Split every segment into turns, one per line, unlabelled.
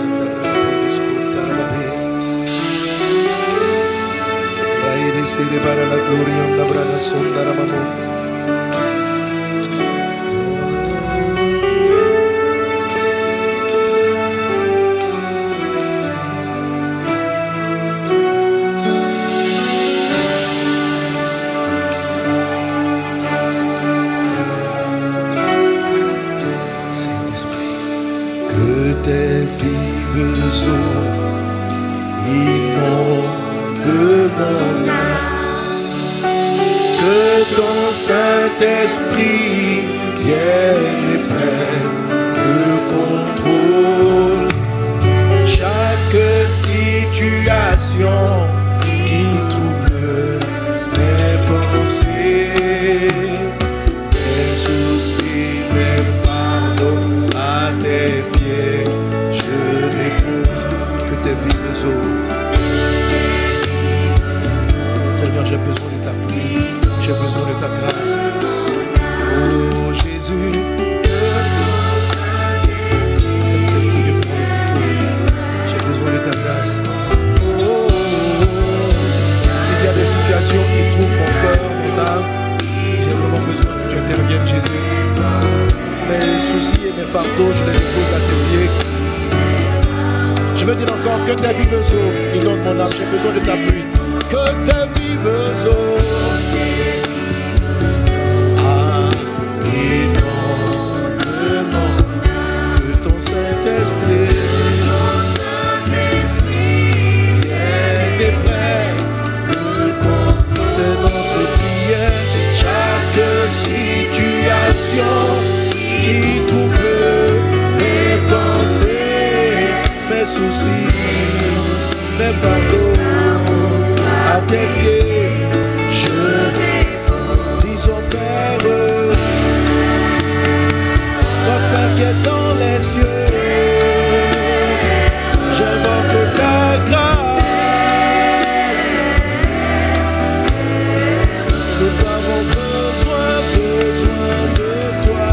Para la gloria, la brana sonda la mamá. Que tes vives eaux inondent mon âme. Que ton Saint-Esprit vienne et prenne le contrôle. Chaque situation qui trouble mes pensées, mes soucis, mes fardeaux à tes pieds, je dépose. Que tes vives eaux. Seigneur, j'ai besoin de ta pluie. J'ai besoin de ta grâce. Oh Jésus, Saint-Esprit, je prends le contrôle. J'ai besoin de ta grâce. Oh, il y a des situations qui troublent mon cœur, mon âme. J'ai vraiment besoin que tu interviennes, Jésus. Mes soucis et mes fardeaux, je les dépose à tes pieds. Je veux dire encore que tes vives eaux inondent mon âme. J'ai besoin de ta pluie. Que tes vives eaux. Qui trouble mes pensées, mes soucis, mes fardeaux à tes pieds, je dis au Père, notre Père qui est dans les cieux, j'invoque ta grâce. Nous avons besoin de toi.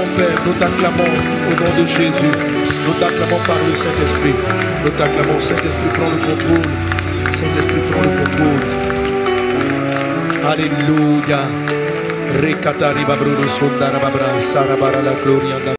Père, nous t'acclamons au nom de Jésus. Nous t'acclamons par le Saint-Esprit. Nous t'acclamons, Saint-Esprit, prends le contrôle. Saint-Esprit, prends le contrôle. Alléluia. Rekatari babrudo sondara babra sarabara la gloria.